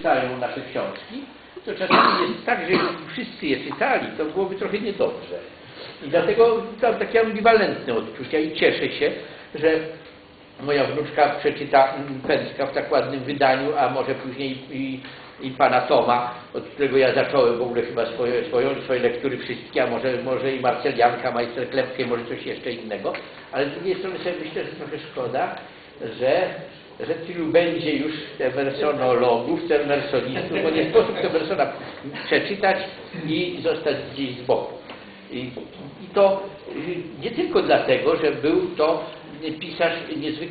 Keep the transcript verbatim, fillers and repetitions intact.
czytają nasze książki, to czasami jest tak, że wszyscy je czytali, to byłoby trochę niedobrze. I dlatego mam takie ambiwalentne odczucia i cieszę się, że moja wnuczka przeczyta Pęcka w tak ładnym wydaniu, a może później i, i pana Toma, od którego ja zacząłem w ogóle chyba swoje, swoje, swoje lektury wszystkie, a może, może i Marcelianka, Majster Klepkę, może coś jeszcze innego. Ale z drugiej strony sobie myślę, że trochę szkoda, że, że tylu będzie już emersonologów, emersonistów, bo nie sposób Emersona przeczytać i zostać gdzieś z boku. I, I to nie tylko dlatego, że był to pisarz niezwykle